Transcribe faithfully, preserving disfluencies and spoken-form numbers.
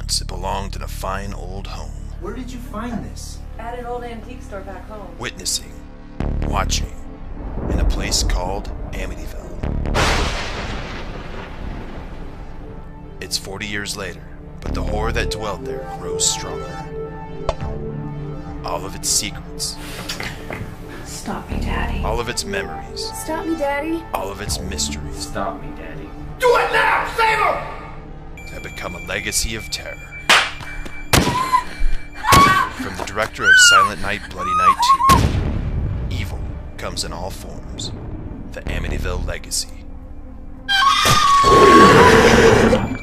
once it belonged in a fine old home. Where did you find this? At an old antique store back home. Witnessing, watching, in a place called Amityville. It's forty years later, but the horror that dwelled there grows stronger. All of its secrets, Stop me, Daddy. all of its memories, Stop me, Daddy. all of its mysteries Stop me, Daddy. Do it now! Save him! have become a legacy of terror. From the director of Silent Night, Bloody Night two, evil comes in all forms. The Amityville Legacy.